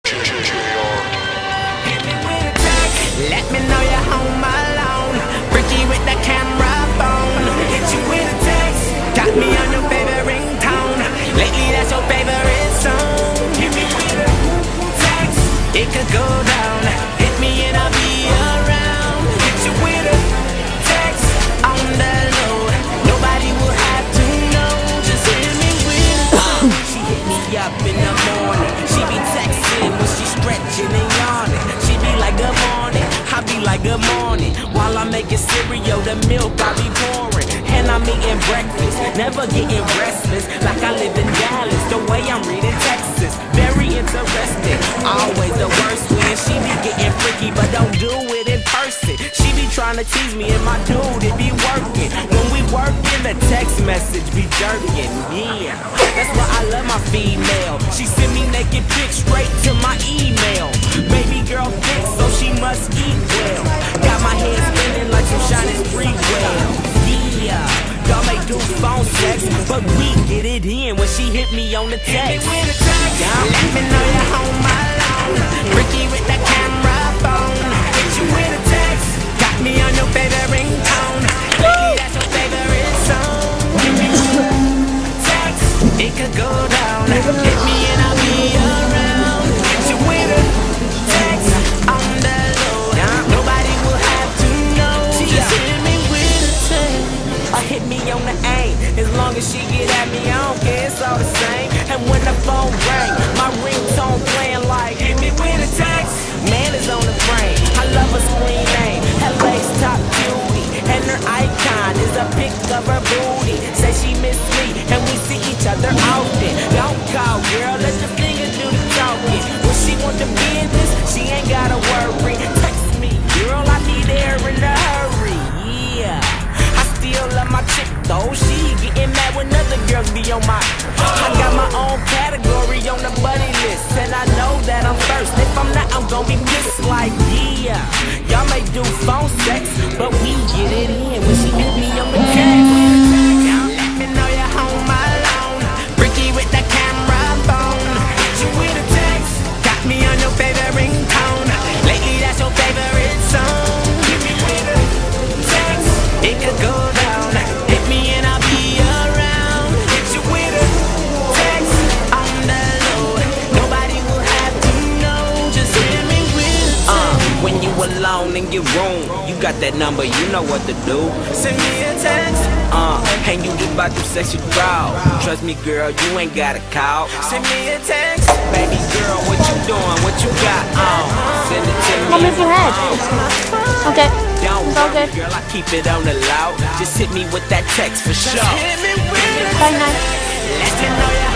Let me know you're home alone. Ricky with the camera phone. Hit you with a text. Got me on your favorite ringtone. Lately that's your favorite song. Hit me with a text. It could go down. Hit me and I'll be around. Hit you with a text. On the low. Nobody will have to know. Just hit me with a She hit me up in the morning. She be texting when she stretching and yawning. She be like, good morning. I be like, good morning. While I'm making cereal, the milk I be pouring. And I'm eating breakfast, never getting restless. Like I live in Dallas, the way I'm reading Texas. Very interesting, always the worst when she be getting freaky, but don't do it in person. She be trying to tease me and my dude, it be working. When we working, the text message be jerking. Yeah, that's why I love my female. She send me naked pics straight to my email. Baby girl thick, so she must eat well. Got my head spinning like some shining street well. Yeah, y'all may do phone sex, but we get it in when she hit me on the text. Let me know you're home alone. Ricky with the camera phone. Hit you with a text. Got me on your favorite ringtone. Lately that's your favorite song. Give me a text. It could go down. Hit me and I'll be around. Hit you with a text. On the low. Nobody will have to know. Just hit me with a text. Or hit me on the aim. As long as she get at me, I don't care, it's all the same. And when the phone ring, my ringtone playing like, hit me with a text. Man is on the frame, I love her screen name. LA's top beauty, and her icon is a pic of her booty. Say she miss me, and we see each other often. Don't call, girl, let the fingers do the talking. When she want the business, she ain't gotta worry. Text me, girl, I need her in a hurry. Yeah, I still love my chick though. She getting mad when other girls be on my. I got my own category on the buddy list, and I know that I'm first. If I'm not, I'm gon' be pissed like, yeah. Y'all may do phone sex, but we get it in when she hit me on the text. Let me know you're home alone. Ricky with the camera phone. Hit you with a text. Got me on your favorite ringtone. Lately that's your favorite song. Hit me with a text. It could go down. Hit me and I'll be around. Hit you with a text. On the low. Nobody will have to know. Just hit me with a text. When you alone in your room, you got that number, you know what to do. Send me a text. And you get about them sexy crowd. Trust me, girl, you ain't gotta call. Send me a text. Baby girl, what you doing? What you got on? Send it to me. Mom, move your head. Okay. Don't It's all worry, good. girl, I keep it on the loud. Just hit me with that text for sure. Bye, night. Let me know